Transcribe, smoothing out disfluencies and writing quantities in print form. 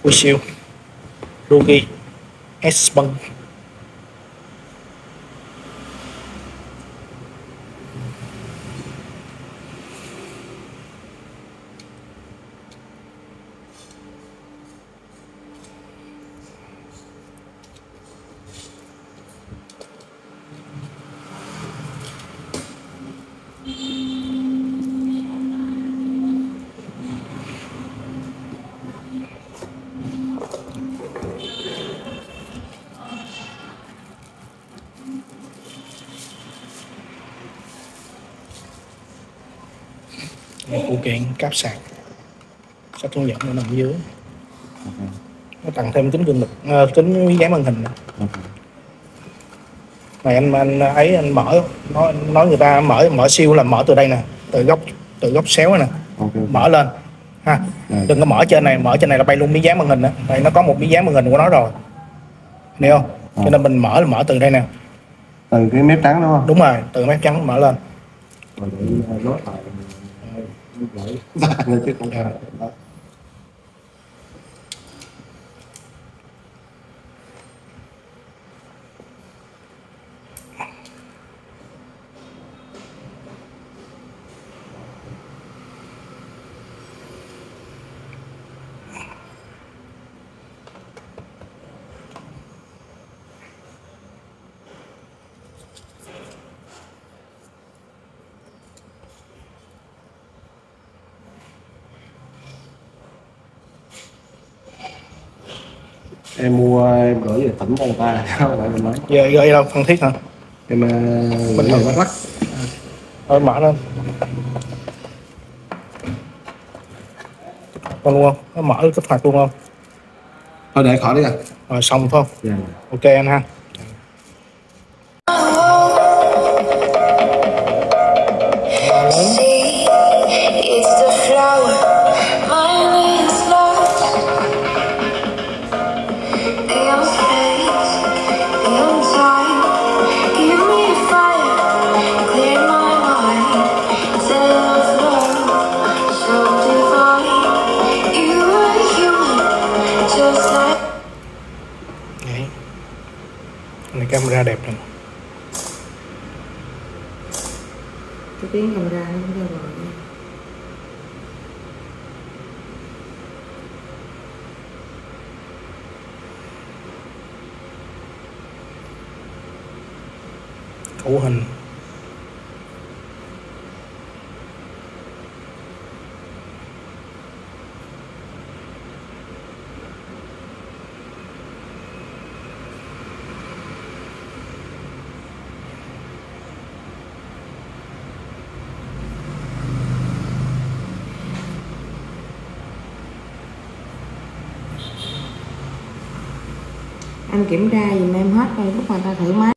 Fusil Rugi S-Bang. Một phụ kiện cáp sạc, sách hướng dẫn nó nằm dưới. Nó tặng thêm kính gương lực, kính dán màn hình. Này anh mở, nói người ta mở siêu là mở từ đây nè, từ góc xéo này nè, mở lên ha. Đừng có mở trên này là bay luôn miếng dán màn hình đó. Đây nó có một miếng dán màn hình của nó rồi, hiểu không? Cho nên mình mở từ đây nè, từ cái mép trắng đúng không? Đúng rồi, từ mép trắng mở lên. Rồi để lót lại chứ không phải. Em mua em gửi về tỉnh cho người ta sao lại mình nói giờ gửi đâu Phan Thiết hả? Em Bình Thuận Đắk Lắk. Thôi mở lên con luôn không? Nó mở kích hoạt luôn không? Thôi để khỏi đi à. Rồi xong phải không? Yeah. Ok anh ha. Này camera đẹp này. Cái tiếng camera nó cũng ra rồi. Cấu hình. Anh kiểm tra giùm em hết coi lúc mà ta thử máy.